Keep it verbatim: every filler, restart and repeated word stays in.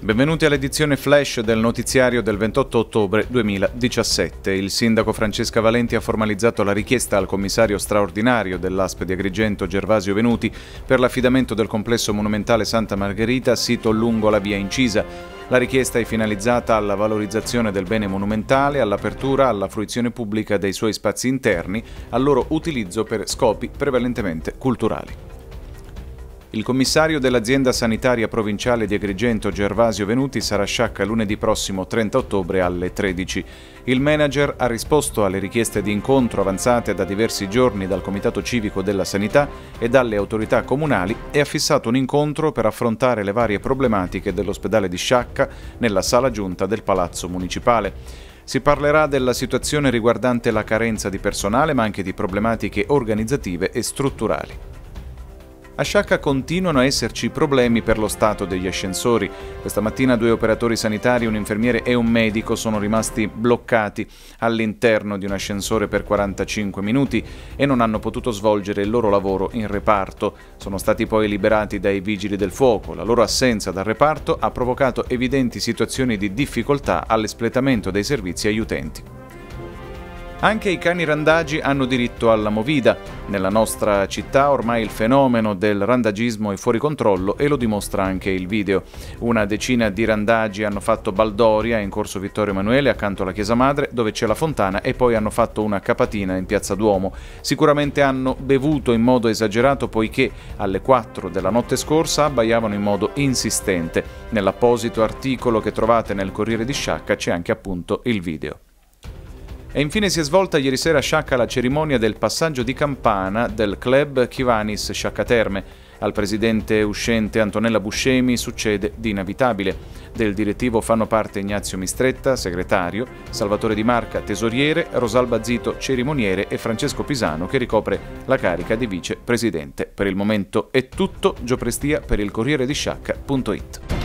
Benvenuti all'edizione flash del notiziario del ventotto ottobre duemiladiciassette. Il sindaco Francesca Valenti ha formalizzato la richiesta al commissario straordinario dell'A S P di Agrigento Gervasio Venuti per l'affidamento del complesso monumentale Santa Margherita, sito lungo la via Incisa. La richiesta è finalizzata alla valorizzazione del bene monumentale, all'apertura alla fruizione pubblica dei suoi spazi interni, al loro utilizzo per scopi prevalentemente culturali. Il commissario dell'azienda sanitaria provinciale di Agrigento Gervasio Venuti sarà sciacca lunedì prossimo trenta ottobre alle tredici. Il manager ha risposto alle richieste di incontro avanzate da diversi giorni dal Comitato Civico della Sanità e dalle autorità comunali e ha fissato un incontro per affrontare le varie problematiche dell'ospedale di Sciacca nella sala giunta del Palazzo Municipale. Si parlerà della situazione riguardante la carenza di personale, ma anche di problematiche organizzative e strutturali. A Sciacca continuano a esserci problemi per lo stato degli ascensori. Questa mattina due operatori sanitari, un infermiere e un medico, sono rimasti bloccati all'interno di un ascensore per quarantacinque minuti e non hanno potuto svolgere il loro lavoro in reparto. Sono stati poi liberati dai vigili del fuoco. La loro assenza dal reparto ha provocato evidenti situazioni di difficoltà all'espletamento dei servizi agli utenti. Anche i cani randagi hanno diritto alla movida. Nella nostra città ormai il fenomeno del randagismo è fuori controllo e lo dimostra anche il video. Una decina di randagi hanno fatto baldoria in corso Vittorio Emanuele accanto alla Chiesa Madre, dove c'è la fontana, e poi hanno fatto una capatina in Piazza Duomo. Sicuramente hanno bevuto in modo esagerato, poiché alle quattro della notte scorsa abbaiavano in modo insistente. Nell'apposito articolo che trovate nel Corriere di Sciacca c'è anche appunto il video. E infine si è svolta ieri sera a Sciacca la cerimonia del passaggio di campana del club Chivanis Sciacca Terme. Al presidente uscente Antonella Buscemi succede Di Inabitabile. Del direttivo fanno parte Ignazio Mistretta, segretario, Salvatore Di Marca, tesoriere, Rosalba Zito, cerimoniere, e Francesco Pisano, che ricopre la carica di vicepresidente. Per il momento è tutto. Gio Prestia per il Corriere di Sciacca punto it.